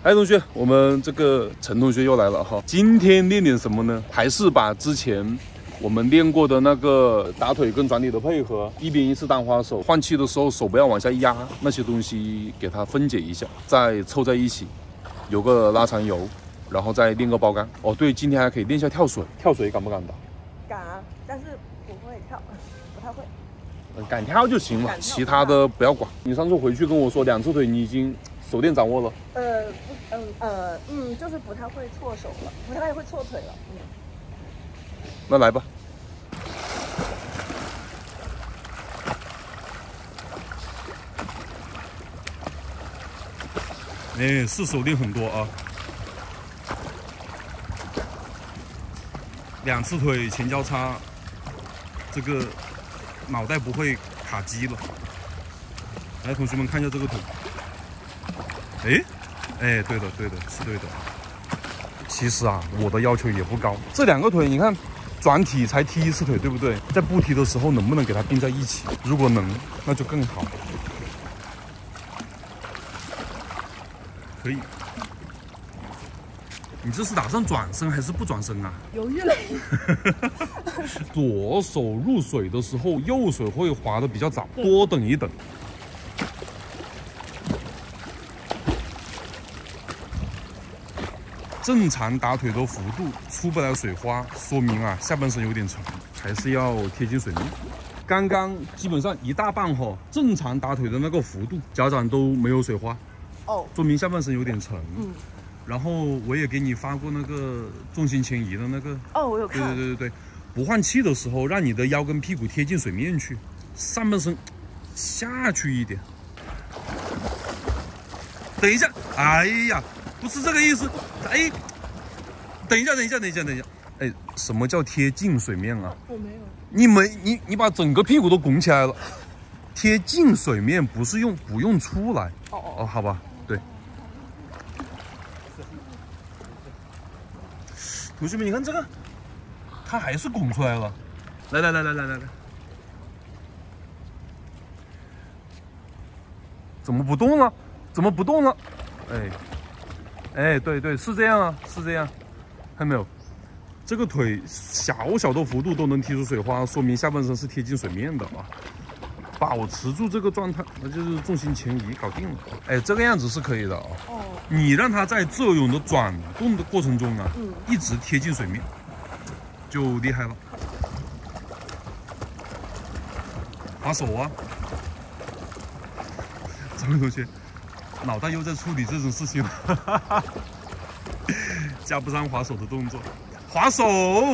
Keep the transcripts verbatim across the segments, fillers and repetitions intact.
哎，同学，我们这个陈同学又来了哈。今天练点什么呢？还是把之前我们练过的那个打腿跟转体的配合，一边一次单花手，换气的时候手不要往下压，那些东西给它分解一下，再凑在一起，有个拉长游，然后再练个包杆。哦，对，今天还可以练一下跳水。跳水敢不敢打？ 敢啊，但是不会跳，不太会。 敢跳就行了，其他的不要管。你上次回去跟我说，两次腿你已经手电掌握了。 呃，不，嗯呃嗯，就是不太会错手了，不太会错腿了。嗯。 那来吧。哎，是手电很多啊。两次腿前交叉，这个脑袋不会卡机了。来，同学们看一下这个腿。哎，哎，对的，对的，是对的。其实啊，我的要求也不高。这两个腿，你看，转体才踢一次腿，对不对？在不踢的时候，能不能给它并在一起？如果能，那就更好。可以。你这是打算转身还是不转身啊？ 犹豫了。 左手入水的时候，右手会滑的比较早，多等一等。正常打腿的幅度出不来水花，说明啊下半身有点沉，还是要贴近水面。刚刚基本上一大半哈，正常打腿的那个幅度，脚掌都没有水花， 哦， 说明下半身有点沉。 嗯。 然后我也给你发过那个重心前移的那个。 哦，我有看。 对对对对对，不换气的时候，让你的腰跟屁股贴近水面去，上半身下去一点。等一下，哎呀，不是这个意思。哎，等一下，等一下，等一下，等一下。哎，什么叫贴近水面啊？ 我没有。 你没你你把整个屁股都拱起来了。贴近水面不是用不用出来。哦哦哦，好吧，对。同学们，你看这个，它还是拱出来了。来来来来来来来，怎么不动了？怎么不动了？哎，哎，对对，是这样啊，是这样。看到没有？这个腿小小的幅度都能踢出水花，说明下半身是贴近水面的啊。保持住这个状态，那就是重心前移，搞定了。哎，这个样子是可以的啊。哦。你让它在自由泳的转动的过程中啊，嗯，一直贴近水面，就厉害了。划手啊，这位同学，脑袋又在处理这种事情了，加不上划手的动作，划手。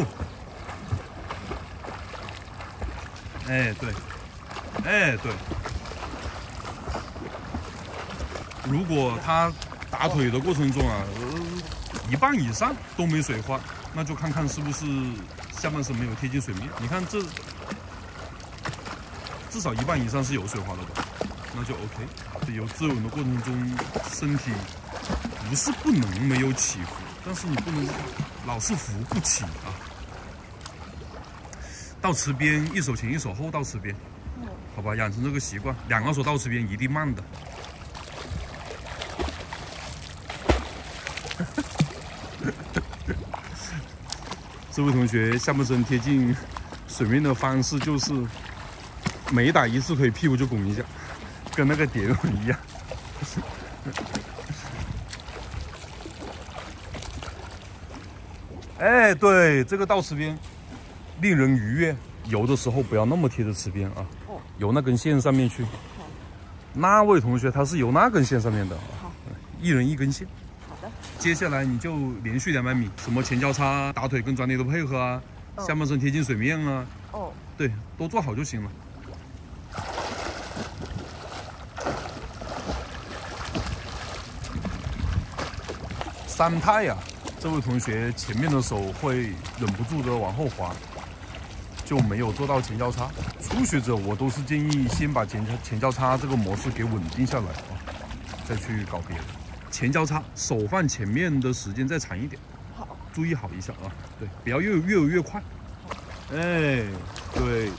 哎，对。哎，对，如果他打腿的过程中啊，呃，一半以上都没水花，那就看看是不是下半身没有贴近水面。你看这至少一半以上是有水花的吧，那就 OK。有自由泳的过程中，身体不是不能没有起伏，但是你不能老是浮不起啊。到池边，一手前一手后到池边。好吧，养成这个习惯，两个手到池边一定慢的。这位同学下半身贴近水面的方式就是每打一次腿，屁股就拱一下，跟那个蝶泳一样。哎，对，这个到池边令人愉悦。游的时候不要那么贴着池边啊。游那根线上面去。那位同学他是游那根线上面的。好，一人一根线。好的。接下来你就连续两百米，什么前交叉、打腿跟转体的配合啊，哦、下半身贴近水面啊。哦。对，都做好就行了。三态呀，这位同学前面的手会忍不住的往后滑。就没有做到前交叉。初学者我都是建议先把前前交叉这个模式给稳定下来啊，再去搞别的。前交叉手放前面的时间再长一点，好，注意好一下啊，对，不要越越游越快。哎，对，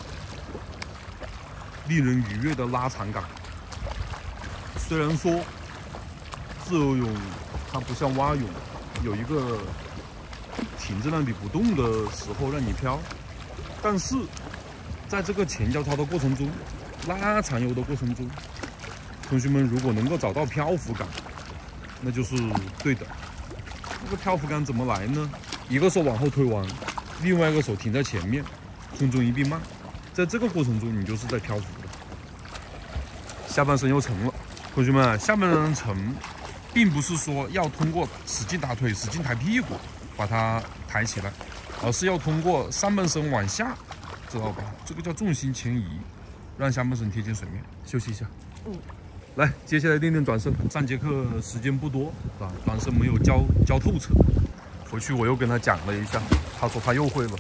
令人愉悦的拉长感。虽然说自由泳它不像蛙泳有一个停在那里不动的时候让你漂，但是在这个前交叉的过程中，拉长游的过程中，同学们如果能够找到漂浮感，那就是对的。这个漂浮感怎么来呢？一个手往后推完，另外一个手停在前面，空中一并慢，在这个过程中你就是在漂浮的。下半身又沉了，同学们，下半身沉，并不是说要通过使劲打腿、使劲抬屁股把它抬起来，而是要通过上半身往下，知道吧？这个叫重心前移，让下半身贴近水面。休息一下。嗯。来，接下来练练转身。上节课时间不多啊，转身没有教教透彻。回去我又跟他讲了一下，他说他又会了，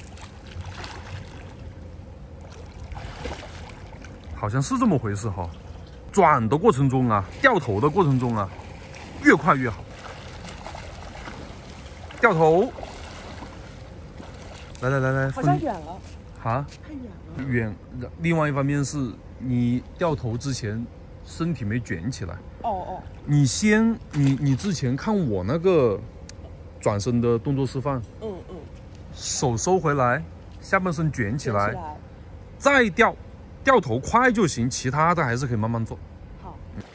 好像是这么回事哈。转的过程中啊，掉头的过程中啊，越快越好。掉头，来来来来， 好像远了啊， 太远了。 远。另外一方面是你掉头之前身体没卷起来。 哦哦。你先，你你之前看我那个转身的动作示范， 嗯嗯， 手收回来，下半身卷起来， 卷起来再掉，掉头快就行，其他的还是可以慢慢做。 好。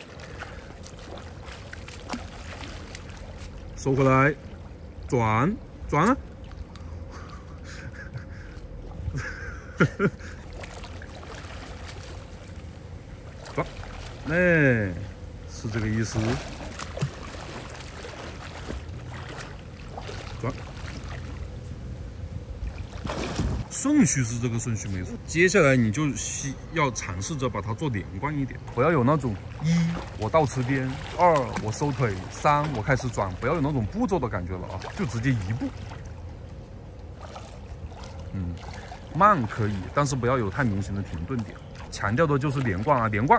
收回来，转转啊！转，哎，是这个意思。转，顺序是这个顺序没错。接下来你就需要尝试着把它做连贯一点，不要有那种一我倒刺边，二我收腿，三我开始转，不要有那种步骤的感觉了啊，就直接一步。嗯，慢可以，但是不要有太明显的停顿点。强调的就是连贯啊，连贯。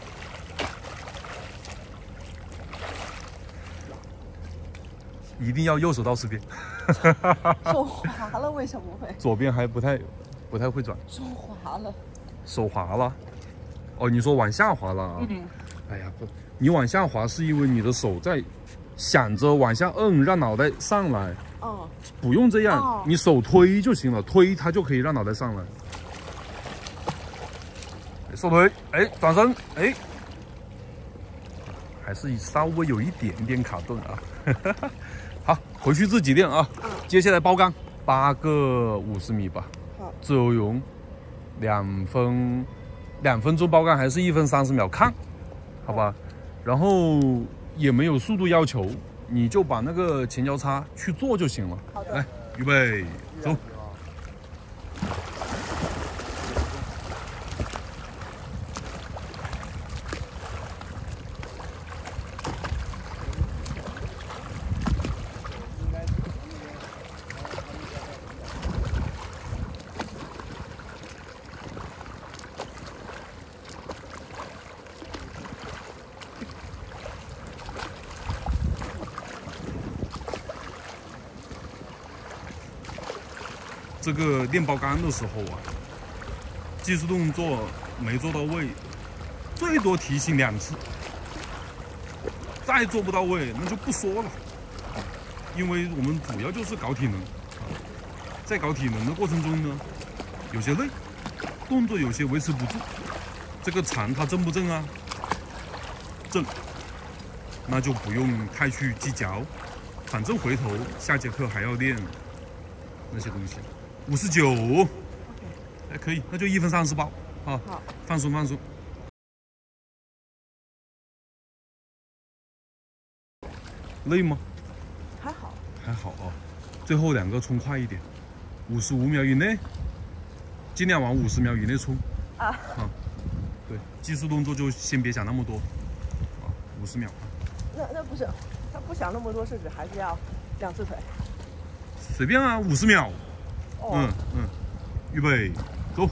一定要右手倒刺边。 手滑了，为什么会？ 左边还不太不太会转。 手滑了。手滑了。哦，你说往下滑了啊？嗯。哎呀，不，你往下滑是因为你的手在想着往下摁，让脑袋上来。 哦。 不用这样， 哦、 你手推就行了，推它就可以让脑袋上来。收腿，哎，转身，哎，还是稍微有一点点卡顿啊。好，回去自己练啊。嗯、接下来包杆，八个五十米吧。好。自由泳，两分，两分钟包杆还是一分三十秒看，好吧？然后也没有速度要求，你就把那个前交叉去做就行了。 好的。 来，预备，走。这个练包杆的时候啊，技术动作没做到位，最多提醒两次，再做不到位那就不说了，因为我们主要就是搞体能，在搞体能的过程中呢，有些累，动作有些维持不住，这个长它正不正啊？正，那就不用太去计较，反正回头下节课还要练那些东西。五十九，还可以，那就一分三十八啊！好，放松放松。累吗？ 还好， 还好啊。最后两个冲快一点，五十五秒以内，尽量往五十秒以内冲啊！啊，对，技术动作就先别想那么多啊，五十秒。 那那不是，他不想那么多，是指还是要两次腿？ 随便啊，五十秒。嗯嗯，预备，走。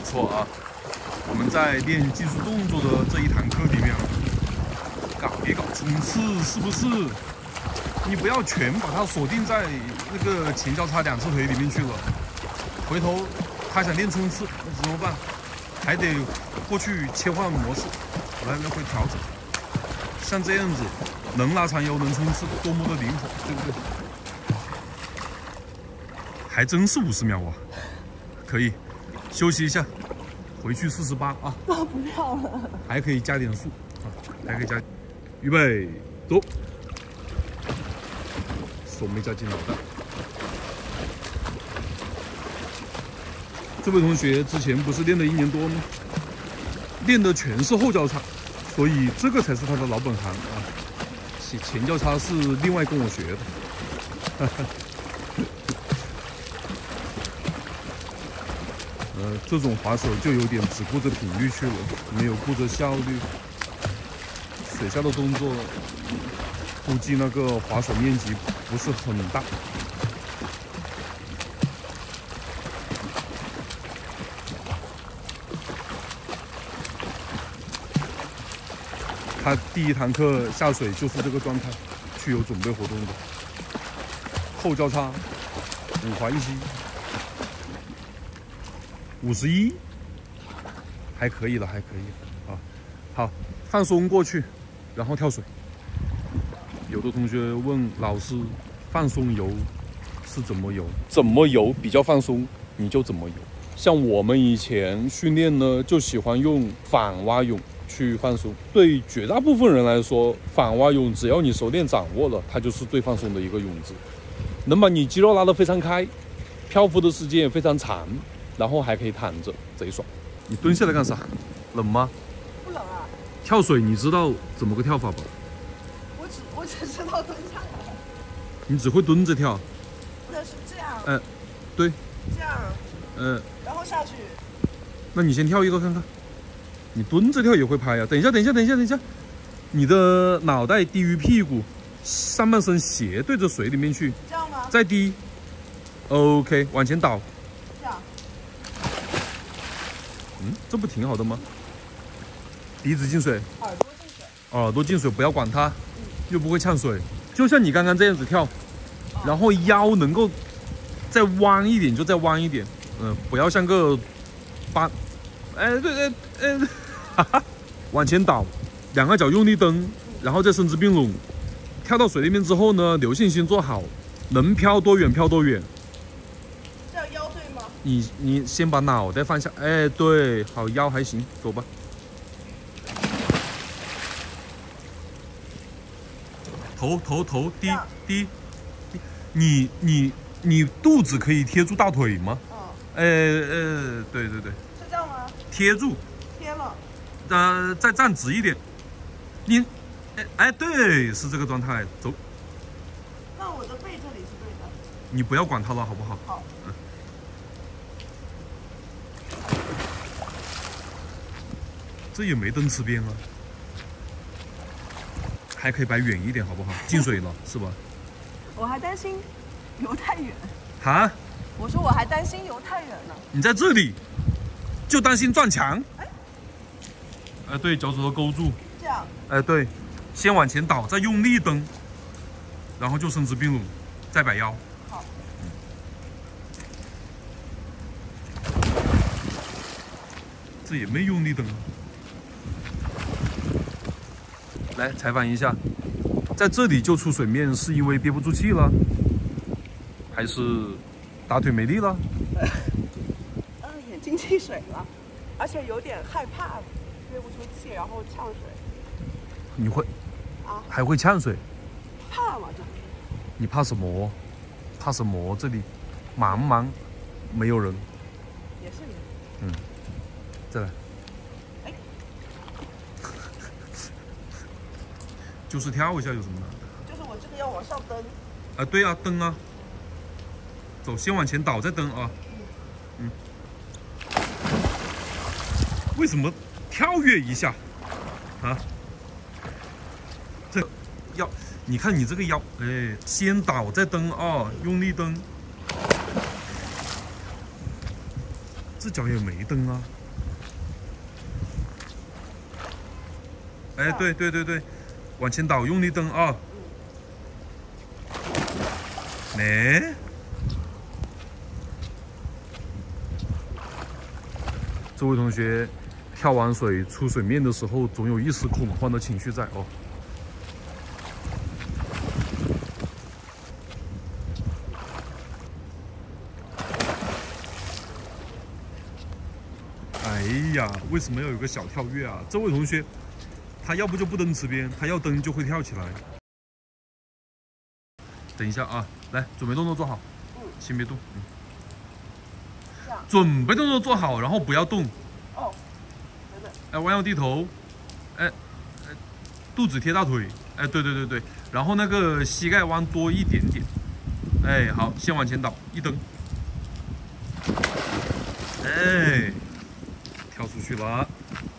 错啊。我们在练技术动作的这一堂课里面，搞一搞冲刺，是不是？你不要全把它锁定在那个前交叉两次腿里面去了。回头他想练冲刺，那怎么办？还得过去切换模式，来来回调整。像这样子，能拉长腰，能冲刺，多么的灵活，对不对？还真是五十秒啊！可以休息一下，回去四十八啊。 那不要了， 还可以加点速啊，还可以加。预备，走。手没夹进脑袋。这位同学之前不是练了一年多吗？练的全是后交叉，所以这个才是他的老本行啊。前前交叉是另外跟我学的。哈哈。呃，这种滑手就有点只顾着频率去了，没有顾着效率。水下的动作，估计那个滑手面积不是很大。他第一堂课下水就是这个状态，去有准备活动的。后交叉，五滑一吸。五十一，还可以了，还可以啊。好，放松过去，然后跳水。有的同学问老师，放松游是怎么游？怎么游比较放松，你就怎么游。像我们以前训练呢，就喜欢用反蛙泳去放松。对绝大部分人来说，反蛙泳只要你熟练掌握了，它就是最放松的一个泳姿，能把你肌肉拉得非常开，漂浮的时间也非常长。然后还可以躺着，贼爽。你蹲下来干啥？冷吗？ 不冷啊。 跳水你知道怎么个跳法吧？ 我只我只知道蹲下来。 你只会蹲着跳？ 那是这样。 嗯、呃，对。 这样。 嗯、呃。 然后下去。 那你先跳一个看看。你蹲着跳也会拍呀、啊？等一下，等一下，等一下，等一下。你的脑袋低于屁股，上半身斜对着水里面去。 这样吗？ 再低。OK， 往前倒。嗯，这不挺好的吗？鼻子进水， 耳朵进水， 耳朵进水，不要管它，嗯、又不会呛水。就像你刚刚这样子跳，哦、然后腰能够再弯一点就再弯一点，嗯、呃，不要像个八，哎对对哎，哈哈，往前倒，两个脚用力蹬，然后再伸直并拢，跳到水里面之后呢，留信心做好，能飘多远飘多远。你你先把脑袋放下，哎，对，好，腰还行，走吧。头头头低低低，你你你肚子可以贴住大腿吗？嗯。哎哎，对对对。 是这样吗？ 贴住。 贴了。 呃，再站直一点。你，哎哎，对，是这个状态，走。 那我的背这里是对的。 你不要管它了，好不好？ 好。嗯。 这也没蹬吃边啊，还可以摆远一点，好不好？进水了是吧？ 我还担心游太远。 哈？ 我说我还担心游太远呢。 你在这里就担心撞墙？哎，哎，对，脚趾头勾住。 这样。 哎，对，先往前倒，再用力蹬，然后就伸直并拢，再摆腰。 好。 这也没用力蹬啊。来采访一下，在这里救出水面是因为憋不住气了，还是打腿没力了？ 嗯，眼睛进水了，而且有点害怕，憋不出气，然后呛水。 你会啊？还会呛水？ 怕嘛？这你怕什么？怕什么？这里茫茫没有人。 也是你。 嗯，再来。就是跳一下有什么难的？ 就是我这个要往上蹬。 啊，对啊，蹬啊。走，先往前倒，再蹬啊。嗯。为什么跳跃一下？啊？这腰，你看你这个腰，哎，先倒再蹬啊，用力蹬。 这脚也没蹬啊。哎，对对对对，往前倒，用力蹬啊！哎，这位同学跳完水出水面的时候，总有一丝恐慌的情绪在哦。哎呀，为什么要有个小跳跃啊？这位同学，他要不就不蹬池边，他要蹬就会跳起来。等一下啊，来，准备动作做好，嗯，先别动，嗯，准备动作做好，然后不要动。 哦， 哎，弯腰低头，哎，哎，肚子贴大腿，哎，对对对对，然后那个膝盖弯多一点点，哎，好，先往前倒，一蹬，哎，跳出去了，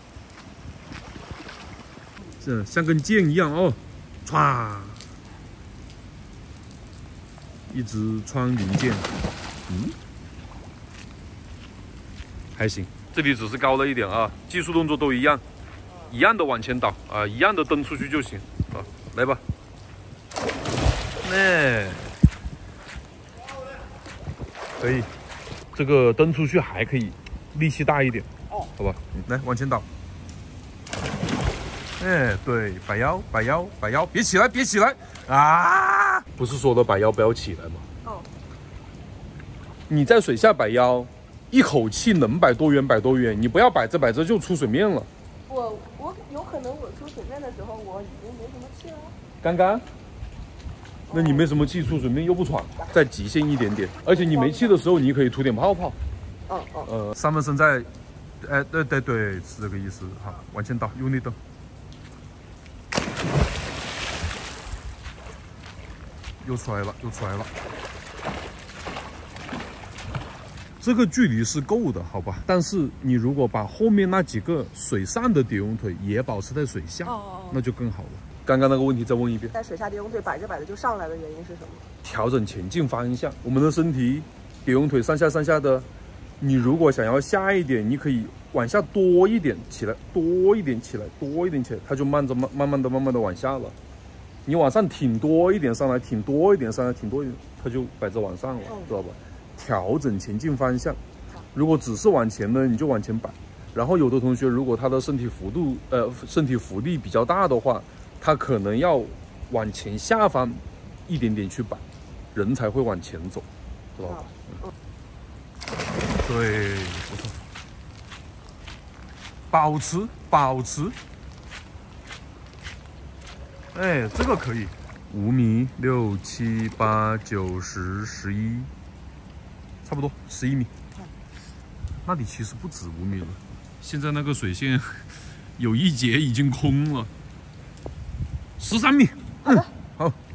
这像根箭一样哦，歘。一支穿云箭，嗯，还行。这里只是高了一点啊，技术动作都一样，一样的往前倒啊，一样的蹬出去就行啊，来吧。那可以，这个蹬出去还可以，力气大一点，哦，好吧，来往前倒。哎，对，摆腰，摆腰，摆腰，别起来，别起来啊！不是说的摆腰不要起来吗？哦。你在水下摆腰，一口气能摆多远摆多远，你不要摆着摆着就出水面了。 我我有可能我出水面的时候我已经没什么气了。 刚刚？那你没什么气，出水面又不喘，再极限一点点。而且你没气的时候，你可以吐点泡泡。嗯嗯。呃，三分身在，哎，对对对，是这个意思。好，往前倒，用力蹬。又出来了，又出来了。这个距离是够的，好吧？但是你如果把后面那几个水上的蝶泳腿也保持在水下，哦哦哦那就更好了。刚刚那个问题再问一遍。 在水下蝶泳腿摆着摆着就上来的原因是什么？ 调整前进方向。我们的身体蝶泳腿上下上下的，你如果想要下一点，你可以往下多一点起来，多一点起来，多一点起来，它就慢着慢慢慢的慢慢的往下了。你往上挺多一点上来，挺多一点上来，挺多一点，它就摆着往上了，知道吧？调整前进方向。如果只是往前呢，你就往前摆。然后有的同学如果他的身体幅度呃身体浮力比较大的话，他可能要往前下方一点点去摆，人才会往前走，知道吧？嗯、对，不错，保持保持。哎，这个可以，五米、六七八九十十一，差不多十一米。那里其实不止五米了，现在那个水线有一节已经空了，十三米。嗯，好。